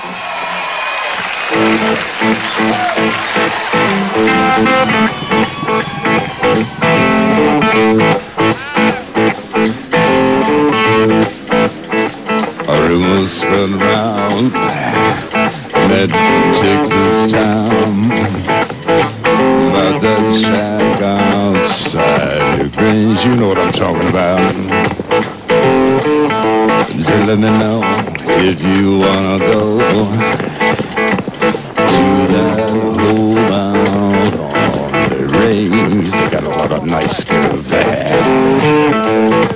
Rumors spread around that Texas town about that shack outside the Grange. You know what I'm talking about. Just let me know if you wanna go to that hole out on the range. They got a lot of nice girls there.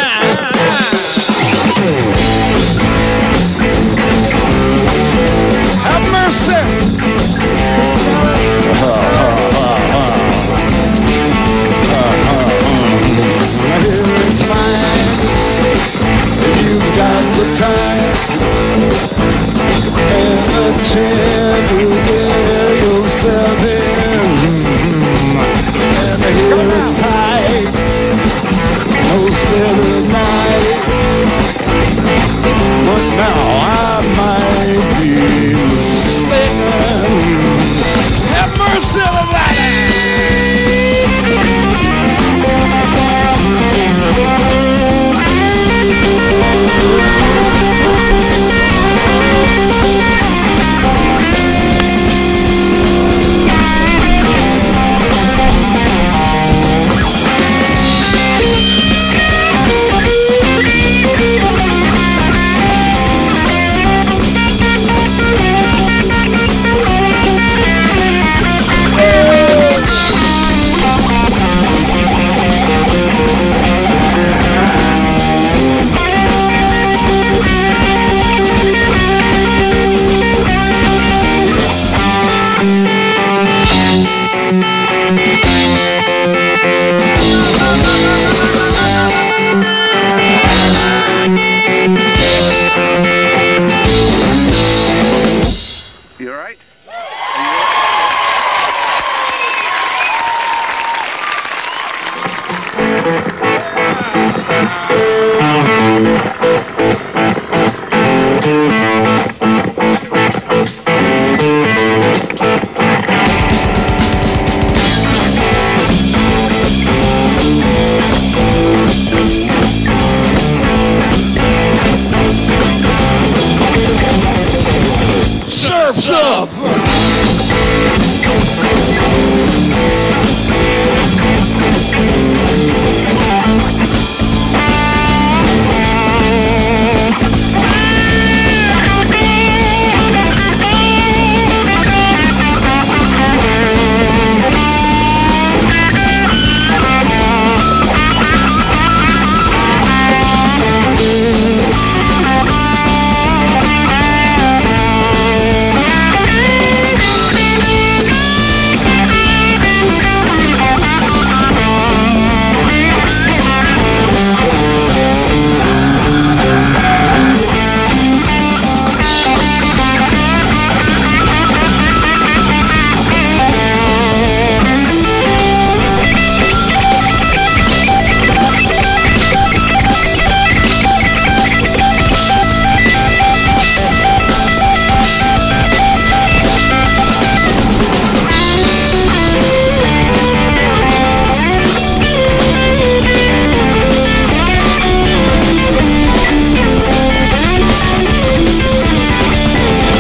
Have mercy. It's fine. You've got the time and the chance to get yourself in. And here it's tight. No steady night. But now I might be mistaken. Have mercy,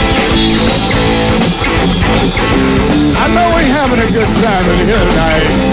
having a good time in here tonight.